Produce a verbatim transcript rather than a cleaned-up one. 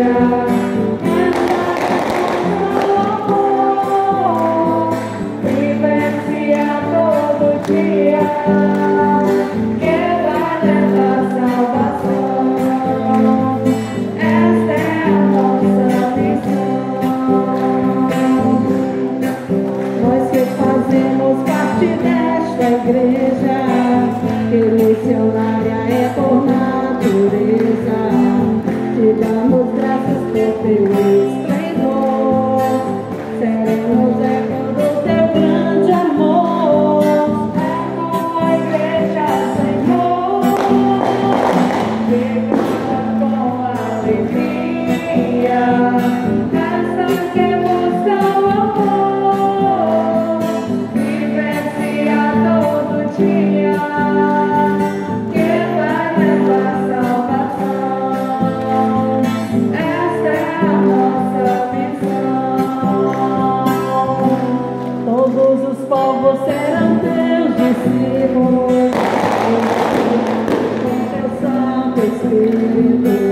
Igreja, que missionária é por natureza, te damos graças por teu esplendor, seremos eco do teu grande amor, é tua igreja, Senhor, que canta com alegria, essa que busca o amor, vivencia todo dia, que vai levar salvação. Esta é a nossa missão. Todos os povos serão teus discípulos, com teu Santo Espírito.